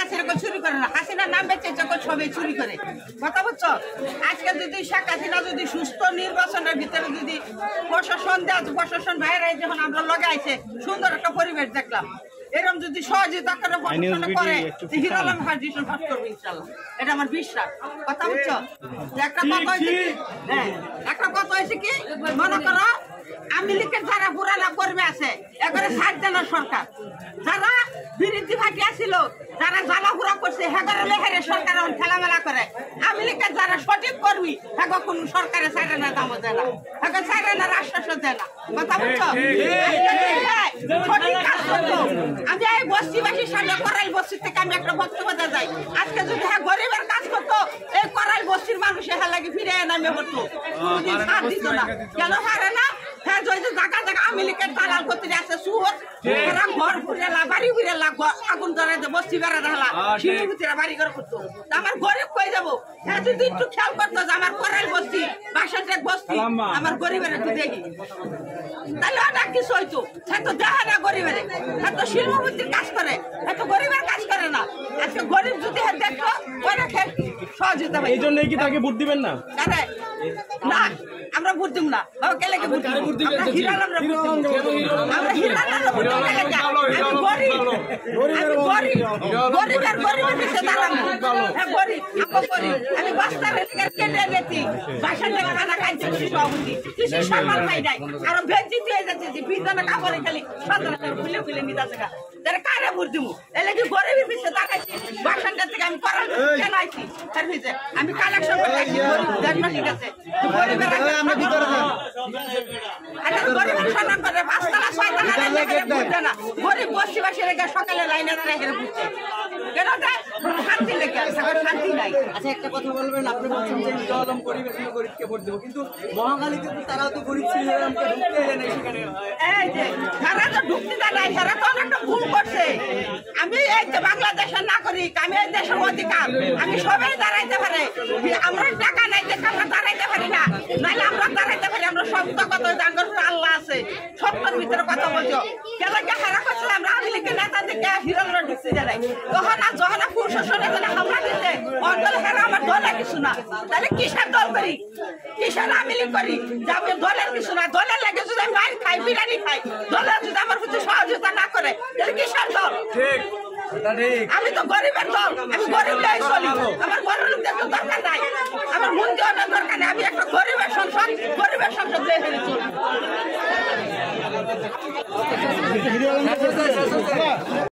হাসিনা চুরি করে না, হাসিনার নাম বেঁচে সবাই চুরি করে। কথা বুঝছো? আজকে যদি শেখ হাসিনা যদি সুস্থ নির্বাচনের ভিতরে যদি প্রশাসন বাইরে যখন আমরা লাগাইছে সুন্দর একটা পরিবেশ দেখলাম, এরকম যদি সহযোগিতা করে হিরো আলম ফাউন্ডেশন পাস করবে ইনশাআল্লাহ, এটা আমার বিশ্বাস। কথা বুঝছো? একটা কথা হয়েছে কি, একটা কথা হয়েছে কি, মনে করো আওয়ামী লীগের যারা পুরানা কর্মী আছে এবারে ছাড় দেন সরকার, যারা বিরোধী ভাটি আসছিল, যারা জ্বালাপুরা করছে হেগারে লেহেরে সরকার খেলামেলা করে। আওয়ামী লীগের যারা সঠিক কর্মী হেগ কোন সরকারে ছাড়ে না, দামও দেয় না, হেগ ছাড়ে না, আশ্বাসও দেয় না। কথা বুঝছো? সঠিক কাজ করতো। আমি এই বস্তিবাসীর সামনে করাইল বস্তির থেকে আমি একটা বক্তব্য যাই, আজকে যদি হ্যাঁ গরিবের কাজ করতো এই করাইল বস্তির মানুষের হ্যাঁ লাগে ফিরে নামে হতো, কোনদিন ছাড় দিত না। কেন হারে না? হ্যাঁ জায়গা জায়গা আওয়ামী লীগের দালাল করতে আছে সুর, এরা ঘর ফুরেলা বাড়ি ফুরেলা আগুন ধরে বস্তি বেড়া দেলা সিঁড়ি ভিতরে বাড়ি করে করতো। আমার গরিব কই যাবো? হ্যাঁ যদি একটু খেয়াল করতো যে আমার করাইল বস্তি বাসার এক বস্তি আমার গরিবের একটু দেখি, তাহলে অনেক কিছু হইতো। হ্যাঁ তো দেখা না গরিবের, হ্যাঁ তো শিল্পপতির কাজ করে, হ্যাঁ তো গরিবের কাজ করে না। আজকে গরিব যদি হ্যাঁ দেখতো অনেক সহযোগিতা হয়। এই জন্যই কি তাকে ভোট দিবেন না? না আমরা ভোট দিব না, কেলেকে ভোট দিব? আমরা হিরালামরা ভোট দিব, আমরা হিরালামরা ভোট দিব। গরিবের পিছে দাঁড়াবো। হ্যাঁ গরিব, আমরা গরিব। আমি বস্তার কেটে গেছি, বাসার থেকে খানা খাইছি সভাপতি, কিছু সম্মান পাই নাই, আরো বেঞ্চি দিয়ে যাচ্ছে বিজনে কাপড়ে খালি সতেরো খুলে খুলে নিতে আসে। তারা কারে ভোট দিব? এলে কি গরিবের পিছে দাঁড়াইছি, বাসানটা থেকে আমি করার জানাইছি, তার পিছে আমি কালেকশন করতেছি গরিব দেখবে, ঠিক আছে? গরিবের গরিব বস্তিবাসী রেখে সকালে লাইনে রেখে বুঝছে কেন শান্তি লেগে শান্তি নাই। আচ্ছা একটা কথা বলবেন, আপনি বলছেন যে হিরো আলম গরিব, এখানে গরিবকে ভোট দেবো, কিন্তু মহাখালীতে তো তারাও তো গরিব ছিল, ঢুকতে এলেন সেখানে। এই যে তারা তো ঢুকতে দেয়, তারা তো অনেকটা ভুল করছে। আমি এই যে বাংলাদেশের নাগরিক, আমি এই দেশের অধিকার, আমি সবাই দাঁড়াইতে পারে। আমরা টাকা নাই দেখে আমরা দাঁড়াইতে পারি না, নাহলে আমরা দাঁড়াইতে পারি। আমরা সত্য কথা জানবো, আল্লাহ আছে, সত্যের ভিতরে কথা বলছো। কেন হারা করছে আমরা আওয়ামী লীগের নেতা থেকে হিরোরা ঢুকতে যাই, তখন যখন প্রশাসন এখানে হামলা দিতে অঞ্চল হেরা আমার দলের কিছু না, তাহলে কিসের দল করি, কিসের আওয়ামী লীগ করি? যাবে দলের কিছু না, দলের লেগে যদি আমি মাইন খাই, বিরিয়ানি খাই, দলের যদি আমার কিছু সহযোগিতা না করে তাহলে কিসের দল? আমি তো গরিবের দল, আমি গরিব লাই চলি, আমার বড় লোকদের তো দরকার নাই, আমার মন্দির অনেক দরকার নেই। আমি একটা গরিবের সংসদ দিয়ে ফেলেছি।